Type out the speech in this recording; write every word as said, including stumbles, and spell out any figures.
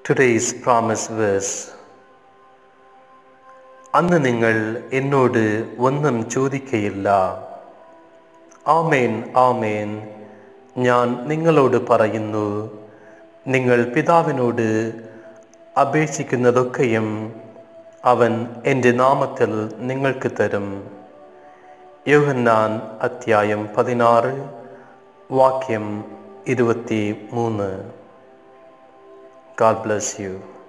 Today's promise verse. അന്ന് നിങ്ങൾ എന്നോട് ഒന്നും ചോദിക്കയില്ല. ആമേൻ ആമേൻ, ഞാൻ നിങ്ങളോട് പറയുന്നു, നിങ്ങൾ പിതാവിനോട് അപേക്ഷിക്കുന്നതൊക്കെയും അവൻ എൻ്റെ നാമത്തിൽ നിങ്ങൾക്ക് തരും. യോഹന്നാൻ അധ്യായം പതിനാറ് വാക്യം ഇരുപത്തി മൂന്ന്. God bless you.